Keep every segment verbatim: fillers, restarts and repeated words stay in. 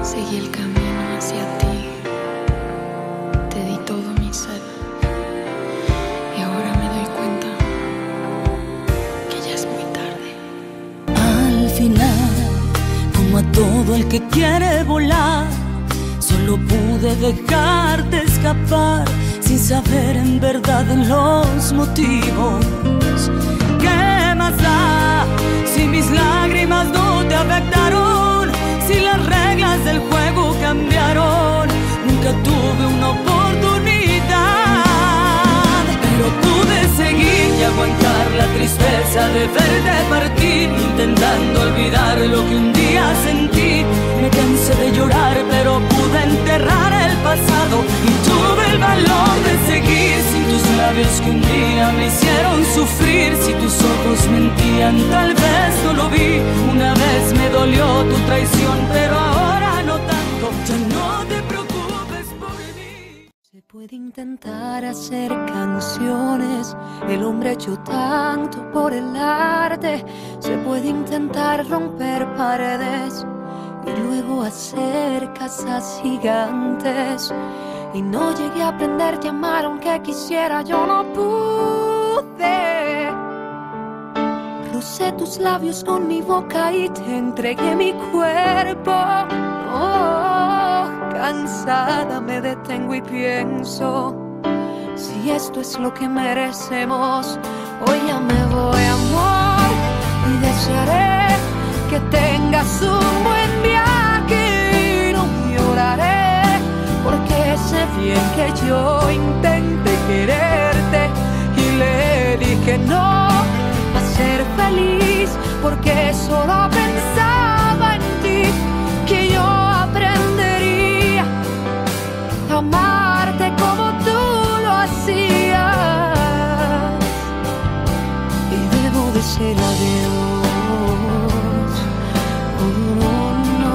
Seguí el camino hacia ti, te di todo mi ser y ahora me doy cuenta que ya es muy tarde. Al final, como a todo el que quiere volar, solo pude dejarte escapar sin saber en verdad los motivos. ¿Qué más da si mis lágrimas no te afectaron? Si las reglas del juego cambiaron, nunca tuve una oportunidad. Pero pude seguir y aguantar la tristeza de verte partir, intentando olvidar lo que un día sentí. Me cansé de llorar, pero pude enterrar el pasado y tuve el valor de seguir sin tus labios que un día me hicieron sufrir. Si tus ojos mentían, tal vez no lo vi. Una vez me dolió tu traición, pero ahora no tanto. Ya no te preocupes por mí. Se puede intentar hacer canciones, el hombre ha hecho tanto por el arte. Se puede intentar romper paredes y luego hacer casas gigantes. Y no llegué a aprender a amar aunque quisiera, yo no pude. Rocé tus labios con mi boca y te entregué mi cuerpo. Oh, cansada me detengo y pienso, si esto es lo que merecemos. Hoy ya me voy, amor, y desearé que tengas un buen viaje y no lloraré, porque sé bien que yo intenté quererte y le dije no a ser feliz, porque solo pensaba en ti, que yo aprendería a amarte como tú lo hacías. Y debo decir adiós. Oh, no, no,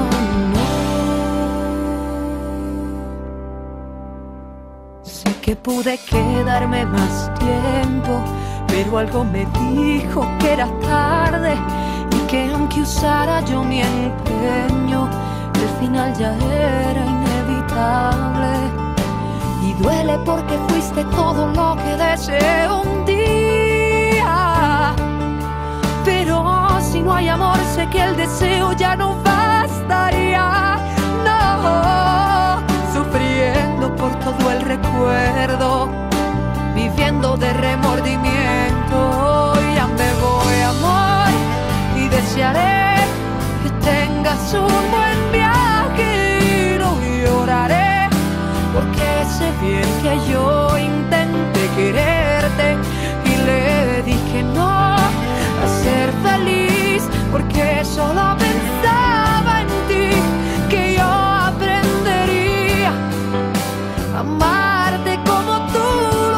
no. Sé que pude quedarme más tiempo, pero algo me dijo que era tarde y que aunque usara yo mi empeño, el final ya era inevitable. Y duele porque fuiste todo lo que deseé un día, pero si no hay amor sé que el deseo ya no bastaría. No, sufriendo por todo el recuerdo, viviendo de remordimiento. Ya me voy, amor, y desearé que tengas un buen viaje y no lloraré, porque sé bien que yo intenté quererte y le dije no a ser feliz, porque solo pensaba en ti, que yo aprendería a amarte como tú lo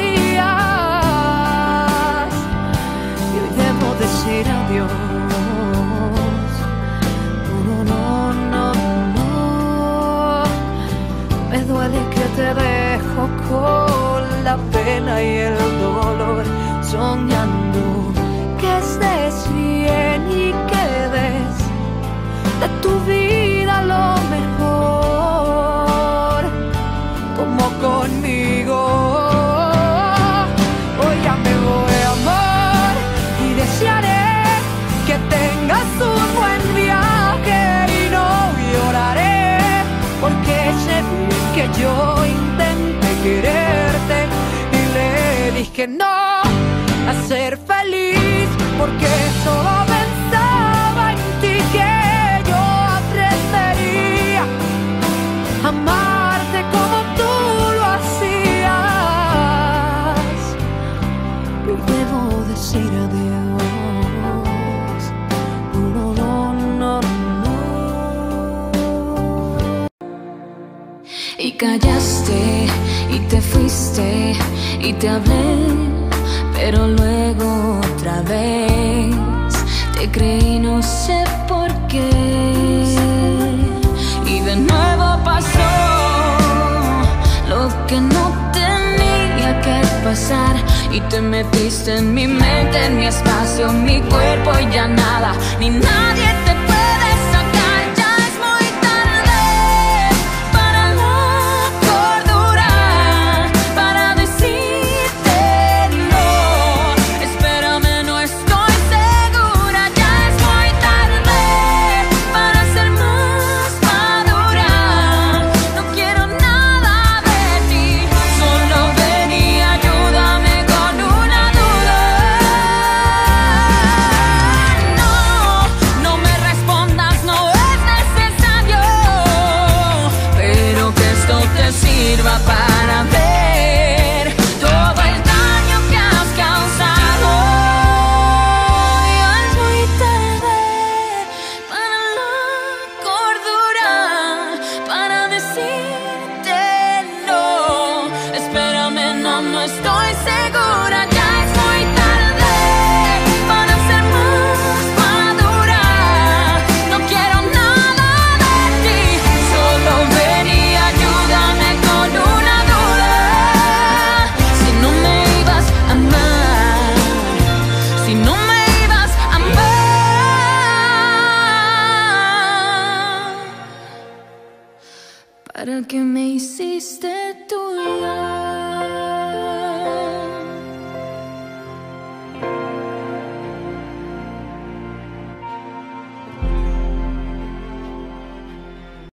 hacías. Y hoy debo decir adiós. No, no, no, no. Me duele que te dejo con la pena y el dolor, soñando que estés bien y que des de tu vida lo mejor, como conmigo. Hoy ya me voy, amor, y desearé que tengas un buen viaje y no lloraré, porque sé bien que yo intenté quererte y le dije no a ser feliz, porque solo pensaba en ti, que yo aprendería a amarte como tú lo hacías. Y debo decir adiós. No, no, no, no. Y callaste y te fuiste y te hablé, pero luego otra vez te creí, no sé por qué. Y de nuevo pasó lo que no tenía que pasar, y te metiste en mi mente, en mi espacio, en mi cuerpo, y ya nada ni nadie te puede sacar. Ya es muy tarde. ¿Para qué me hiciste tuya?